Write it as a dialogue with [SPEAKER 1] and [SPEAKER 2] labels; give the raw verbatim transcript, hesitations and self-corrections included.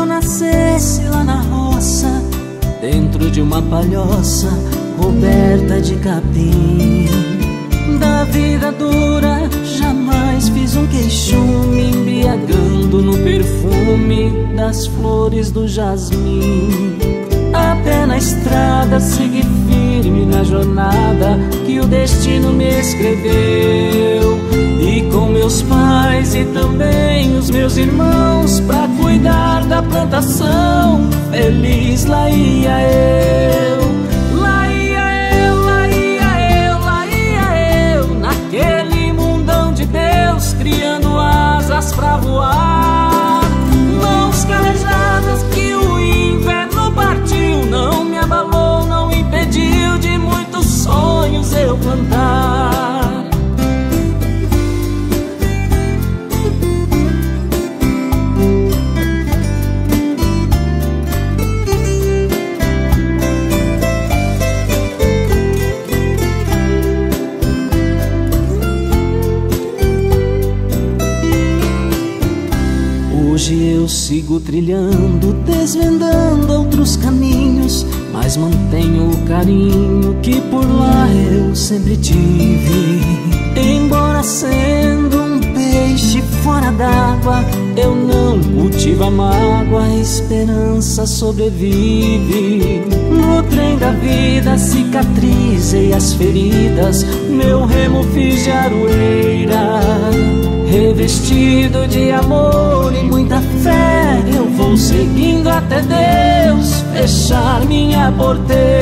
[SPEAKER 1] eu nascesse lá na roça, dentro de uma palhoça coberta de capim. Da vida dura jamais fiz um queixume, embriagando no perfume das flores do jasmim. A pé na estrada segui firme na jornada que o destino me escreveu, e com meus pais e também os meus irmãos pra cuidar da plantação, feliz lá ia eu. Lá ia eu, lá ia eu, lá ia eu, naquele mundão de Deus, criando asas pra voar. Mãos calejadas que o inverno partiu, não me abalou, não impediu de muitos sonhos eu plantar. Hoje eu sigo trilhando, desvendando outros caminhos, mas mantenho o carinho que por lá eu sempre tive. Embora sendo um peixe fora d'água, eu não cultivo a mágoa, a esperança sobrevive. No trem da vida cicatrizei as feridas, meu remo fiz de aroeira. Revestido de amor e muita fé, eu vou seguindo até Deus fechar minha porteira.